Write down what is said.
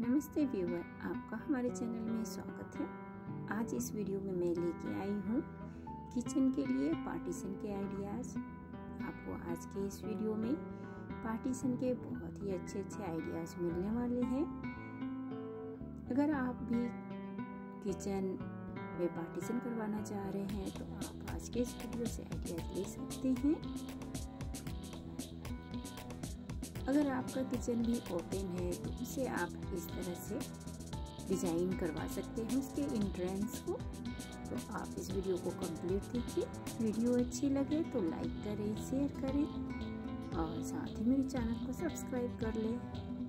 नमस्ते व्यूअर, आपका हमारे चैनल में स्वागत है। आज इस वीडियो में मैं लेके आई हूँ किचन के लिए पार्टीशन के आइडियाज़। आपको आज के इस वीडियो में पार्टीशन के बहुत ही अच्छे आइडियाज़ मिलने वाले हैं। अगर आप भी किचन में पार्टीशन करवाना चाह रहे हैं तो आप आज के इस वीडियो से आइडियाज़ ले सकते हैं। अगर आपका किचन भी ओपन है तो उसे आप इस तरह से डिज़ाइन करवा सकते हैं उसके एंट्रेंस को। तो आप इस वीडियो को कंप्लीट देखिए। वीडियो अच्छी लगे तो लाइक करें, शेयर करें और साथ ही मेरे चैनल को सब्सक्राइब कर लें।